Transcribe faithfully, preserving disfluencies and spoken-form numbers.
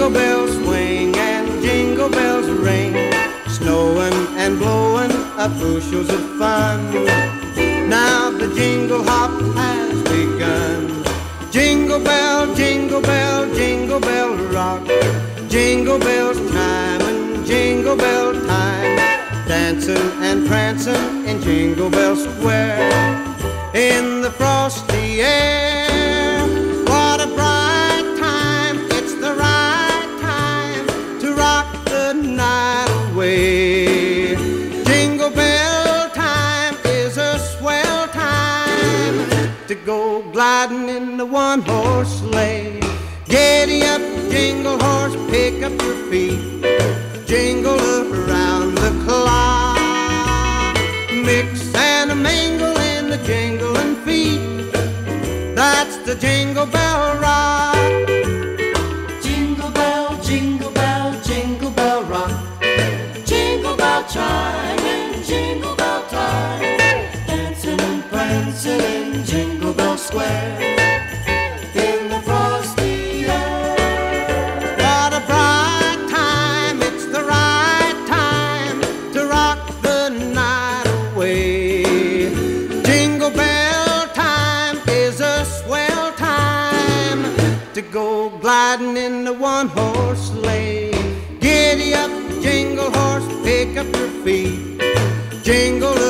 Jingle bells swing and jingle bells ring, snowing and blowing up bushels of fun. Now the jingle hop has begun. Jingle bell, jingle bell, jingle bell rock. Jingle bells time and jingle bell time, dancing and prancing in Jingle Bell Square. In the frosty air, what a bright time, it's the right time to rock the night away. Jingle bell time is a swell time to go gliding in the one-horse sleigh. Giddy up, jingle horse, pick up your feet, jingle around the clock. Mix and a mingle in the jingling feet, that's the Jingle Bell Rock. Jingle bell, jingle bell, jingle bell rock. Jingle bell chime and jingle bell time, dancing and prancing in Jingle Bell Square. In the frosty air, What a bright time, it's the right time to rock the night away. Jingle bell time is a swell time to go gliding in the one-horse sleigh. Giddy up, jingle horse, pick up your feet, jingle